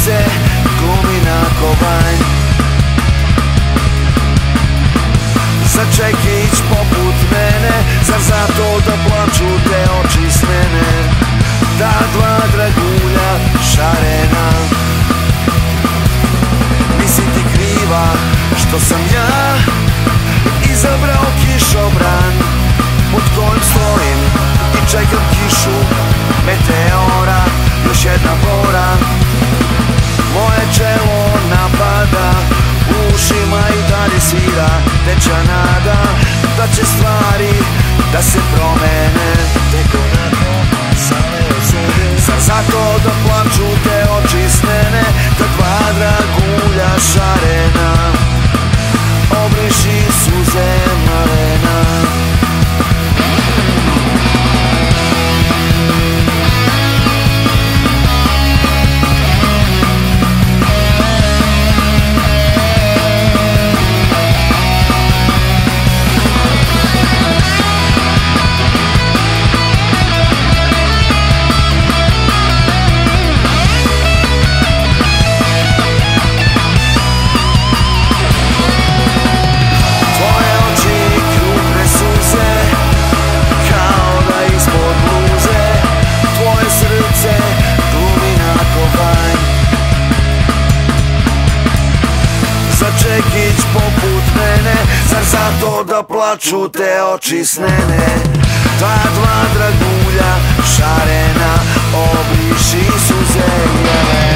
suze glumi na kovanj. Za čekić poput mene, zar zato da plaču te oči s mene? Ta dva dragulja šarena, nisi ti kriva što sam ja izabrao kišobran pod kojim stojim i čekam kišu meteora. Još jedna bora moje čelo napada, u ušima i dalje svira teča nada da će stvari da se promene tek onako same od sebe. Zar zato da plaču te oči s mene, ta dva dragulja šarena, obriši suze malena. Čekić poput mene, zar zato da plaču te oči s mene? Ta dva dragulja šarena, obriši suze jelena.